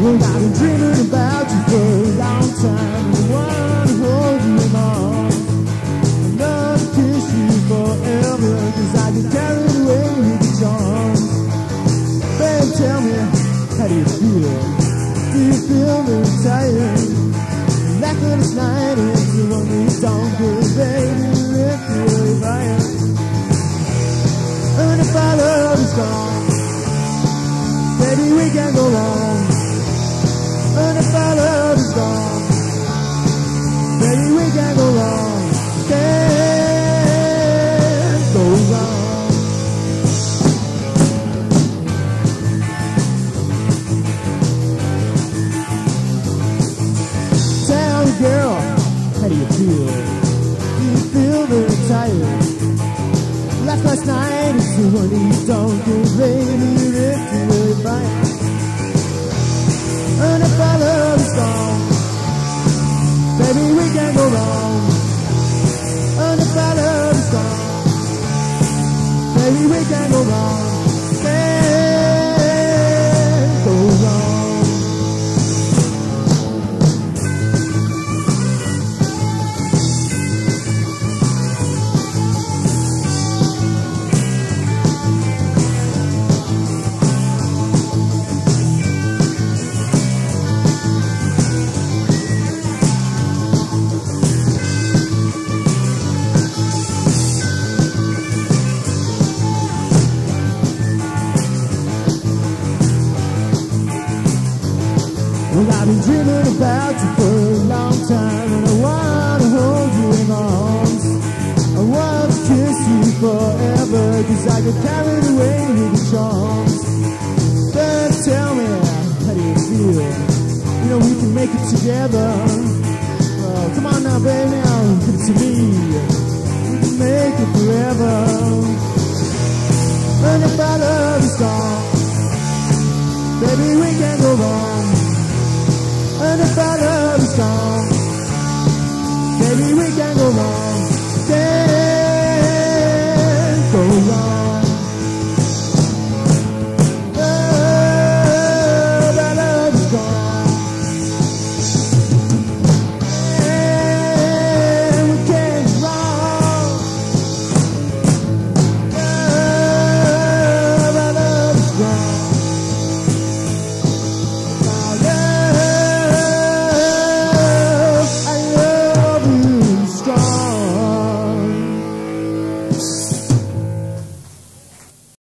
Well, I've been dreaming about you for a long time, and I wanna hold you in my arms. I'd love to kiss you forever, 'cause I get carried away with the charms. Babe, tell me, how do you feel? Do you feel very tired? Like when it's night and you want me don't good, baby, lift your fire. And if our love is gone, baby, we can't go wrong. And if our love is gone, baby, we can't go wrong. Can't go wrong. Tell me, girl, how do you feel? Do you feel very tired? Like last night is the one you don't give, baby, if you really fight. And if our love is gone, baby, we can't go wrong. And if our love is gone, baby, we can't go wrong. Can't go wrong. Well, I've been dreaming about you for a long time, and I wanna hold you in my arms. I wanna kiss you forever, 'cause I get carried away with the charms. Then tell me, how do you feel? You know we can make it together. Well, come on now, baby, now give it to me. We can make it forever. And if our love is gone, baby, we can't go wrong. And if our love is gone, baby, we can't go wrong.